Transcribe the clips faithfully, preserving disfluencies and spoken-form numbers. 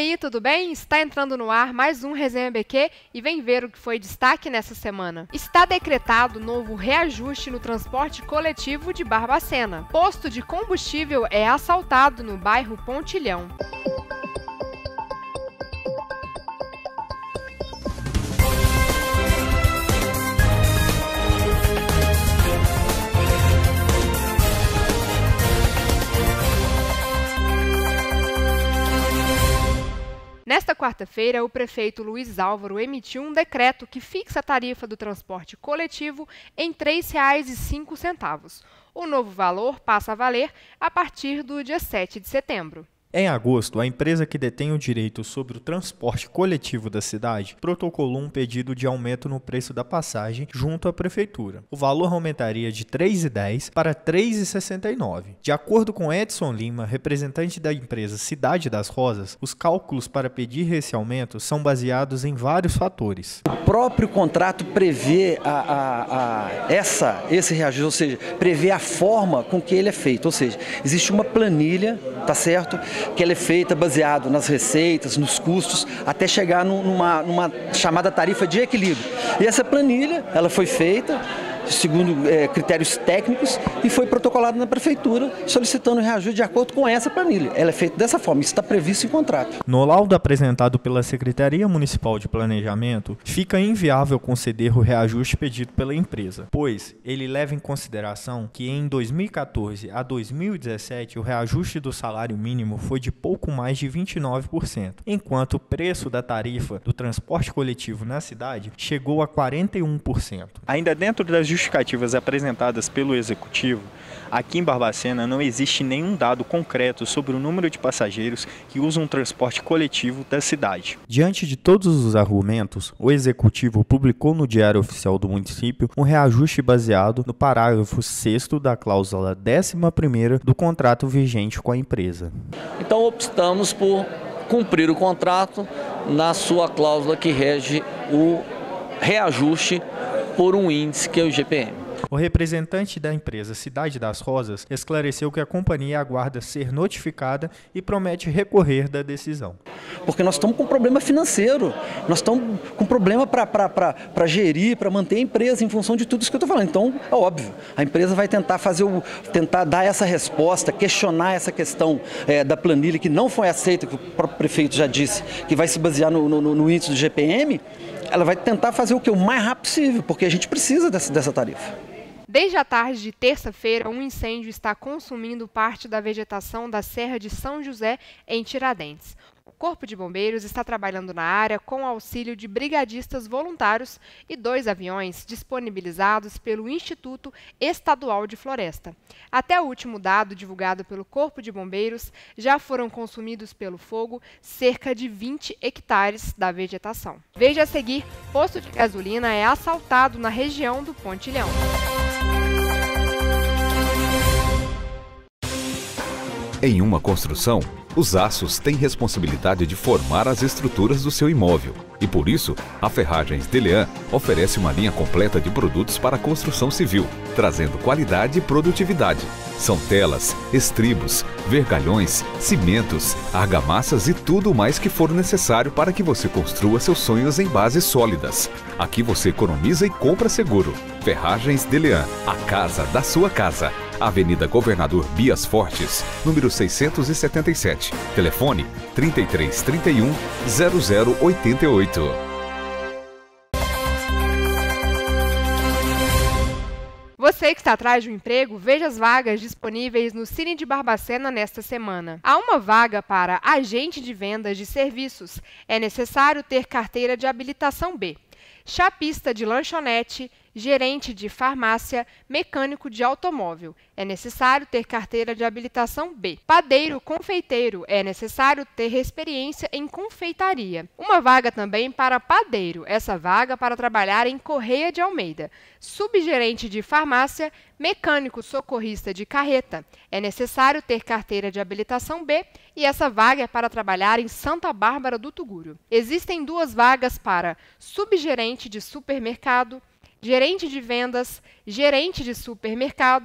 aí, tudo bem? Está entrando no ar mais um Resenha B Q e vem ver o que foi destaque nessa semana. Está decretado novo reajuste no transporte coletivo de Barbacena. Posto de combustível é assaltado no bairro Pontilhão. Nesta quarta-feira, o prefeito Luiz Álvaro emitiu um decreto que fixa a tarifa do transporte coletivo em três reais e cinco centavos. O novo valor passa a valer a partir do dia sete de setembro. Em agosto, a empresa que detém o direito sobre o transporte coletivo da cidade protocolou um pedido de aumento no preço da passagem junto à prefeitura. O valor aumentaria de três reais e dez centavos para três reais e sessenta e nove centavos. De acordo com Edson Lima, representante da empresa Cidade das Rosas, os cálculos para pedir esse aumento são baseados em vários fatores. O próprio contrato prevê a, a, a essa, esse reajuste, ou seja, prevê a forma com que ele é feito, ou seja, existe uma planilha, tá certo? Que ela é feita baseado nas receitas, nos custos, até chegar numa, numa chamada tarifa de equilíbrio. E essa planilha, ela foi feita segundo é, critérios técnicos e foi protocolada na prefeitura solicitando reajuste de acordo com essa planilha. Ela é feita dessa forma, isso está previsto em contrato. No laudo apresentado pela Secretaria Municipal de Planejamento, fica inviável conceder o reajuste pedido pela empresa, pois ele leva em consideração que em dois mil e quatorze a dois mil e dezessete o reajuste do salário mínimo foi de pouco mais de vinte e nove por cento, enquanto o preço da tarifa do transporte coletivo na cidade chegou a quarenta e um por cento. Ainda dentro das justificativas apresentadas pelo Executivo, aqui em Barbacena não existe nenhum dado concreto sobre o número de passageiros que usam o transporte coletivo da cidade. Diante de todos os argumentos, o Executivo publicou no Diário Oficial do Município um reajuste baseado no parágrafo sexto da cláusula décima primeira do contrato vigente com a empresa. Então optamos por cumprir o contrato na sua cláusula que rege o reajuste por um índice que é o I G P M. O representante da empresa Cidade das Rosas esclareceu que a companhia aguarda ser notificada e promete recorrer da decisão. Porque nós estamos com problema financeiro, nós estamos com problema para gerir, para manter a empresa em função de tudo isso que eu estou falando. Então, é óbvio, a empresa vai tentar fazer o, tentar dar essa resposta, questionar essa questão é, da planilha que não foi aceita, que o próprio prefeito já disse, que vai se basear no, no, no índice do I G P M. Ela vai tentar fazer o que? O mais rápido possível, porque a gente precisa dessa, dessa tarifa. Desde a tarde de terça-feira, um incêndio está consumindo parte da vegetação da Serra de São José, em Tiradentes. O Corpo de Bombeiros está trabalhando na área com o auxílio de brigadistas voluntários e dois aviões disponibilizados pelo Instituto Estadual de Floresta. Até o último dado divulgado pelo Corpo de Bombeiros, já foram consumidos pelo fogo cerca de vinte hectares da vegetação. Veja a seguir, posto de gasolina é assaltado na região do Pontilhão. Em uma construção, os aços têm responsabilidade de formar as estruturas do seu imóvel. E por isso, a Ferragens Delean oferece uma linha completa de produtos para a construção civil, trazendo qualidade e produtividade. São telas, estribos, vergalhões, cimentos, argamassas e tudo mais que for necessário para que você construa seus sonhos em bases sólidas. Aqui você economiza e compra seguro. Ferragens Delean, a casa da sua casa. Avenida Governador Bias Fortes, número seiscentos e setenta e sete. Telefone trinta e três, trinta e um, zero zero oitenta e oito. Você que está atrás de um emprego, veja as vagas disponíveis no Cine de Barbacena nesta semana. Há uma vaga para agente de vendas de serviços. É necessário ter carteira de habilitação B. Chapista de lanchonete, gerente de farmácia, mecânico de automóvel. É necessário ter carteira de habilitação B. Padeiro confeiteiro. É necessário ter experiência em confeitaria. Uma vaga também para padeiro. Essa vaga para trabalhar em Correia de Almeida. Subgerente de farmácia, mecânico socorrista de carreta. É necessário ter carteira de habilitação B e essa vaga é para trabalhar em Santa Bárbara do Tuguro. Existem duas vagas para subgerente de supermercado, gerente de vendas, gerente de supermercado,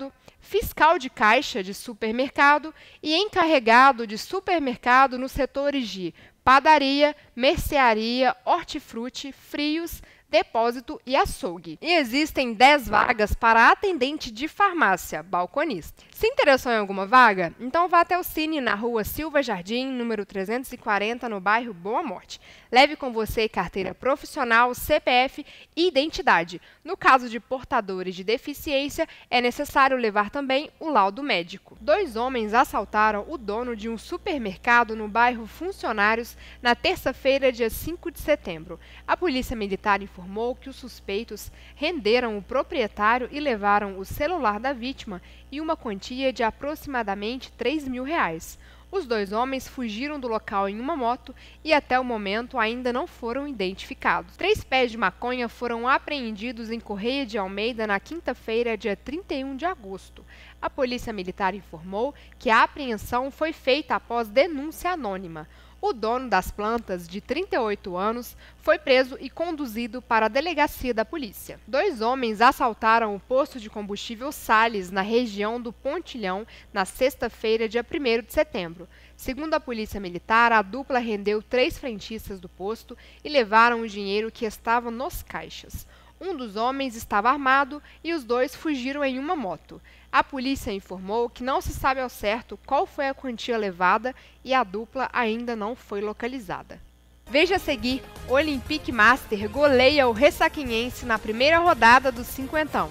fiscal de caixa de supermercado e encarregado de supermercado nos setores de padaria, mercearia, hortifruti, frios, depósito e açougue. E existem dez vagas para atendente de farmácia, balconista. Se interessou em alguma vaga? Então vá até o Cine na rua Silva Jardim, número trezentos e quarenta, no bairro Boa Morte. Leve com você carteira profissional, C P F e identidade. No caso de portadores de deficiência, é necessário levar também o laudo médico. Dois homens assaltaram o dono de um supermercado no bairro Funcionários na terça-feira, dia cinco de setembro. A Polícia Militar informou que os suspeitos renderam o proprietário e levaram o celular da vítima e uma quantia de aproximadamente três mil reais. Os dois homens fugiram do local em uma moto e até o momento ainda não foram identificados. Três pés de maconha foram apreendidos em Correia de Almeida na quinta-feira, dia trinta e um de agosto. A Polícia Militar informou que a apreensão foi feita após denúncia anônima. O dono das plantas, de trinta e oito anos, foi preso e conduzido para a delegacia da polícia. Dois homens assaltaram o posto de combustível Salles, na região do Pontilhão, na sexta-feira, dia primeiro de setembro. Segundo a Polícia Militar, a dupla rendeu três frentistas do posto e levaram o dinheiro que estava nos caixas. Um dos homens estava armado e os dois fugiram em uma moto. A polícia informou que não se sabe ao certo qual foi a quantia levada e a dupla ainda não foi localizada. Veja a seguir: Olympique Master goleia o Ressaquinhense na primeira rodada do Cinquentão.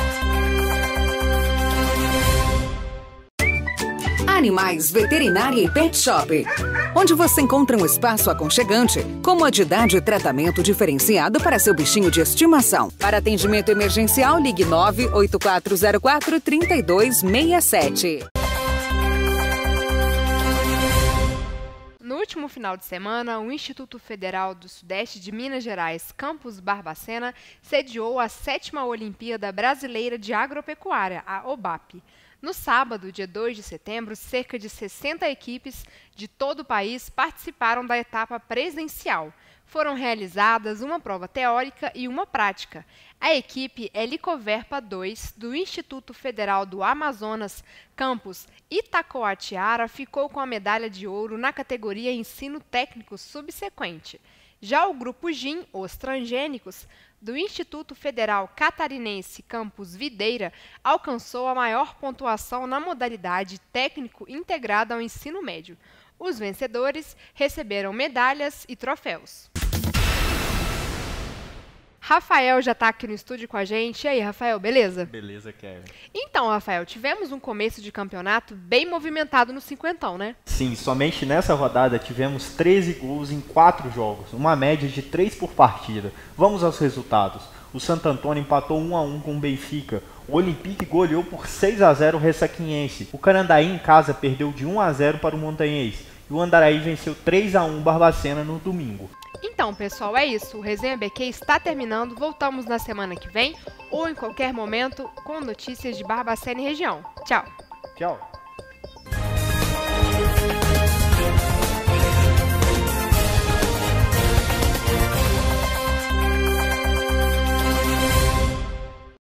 Animais Veterinária e Pet Shop, onde você encontra um espaço aconchegante, comodidade e tratamento diferenciado para seu bichinho de estimação. Para atendimento emergencial, ligue nove oito quatro zero quatro, três dois seis sete. No último final de semana, o Instituto Federal do Sudeste de Minas Gerais, Campus Barbacena, sediou a sétima Olimpíada Brasileira de Agropecuária, a O B A P. No sábado, dia dois de setembro, cerca de sessenta equipes de todo o país participaram da etapa presencial. Foram realizadas uma prova teórica e uma prática. A equipe Helicoverpa dois, do Instituto Federal do Amazonas, campus Itacoatiara, ficou com a medalha de ouro na categoria Ensino Técnico Subsequente. Já o Grupo Gin, os transgênicos, do Instituto Federal Catarinense Campus Videira, alcançou a maior pontuação na modalidade técnico integrada ao ensino médio. Os vencedores receberam medalhas e troféus. Rafael já está aqui no estúdio com a gente. E aí, Rafael, beleza? Beleza, Kevin. Então, Rafael, tivemos um começo de campeonato bem movimentado no cinquentão, né? Sim, somente nessa rodada tivemos treze gols em quatro jogos, uma média de três por partida. Vamos aos resultados. O Santo Antônio empatou um a um com o Benfica. O Olympique goleou por seis a zero o Ressaquinhense. O Carandaí em casa perdeu de um a zero para o Montanhês. E o Andaraí venceu três a um o Barbacena no domingo. Então, pessoal, é isso. O Resenha B Q está terminando. Voltamos na semana que vem ou em qualquer momento com notícias de Barbacena e região. Tchau! Tchau!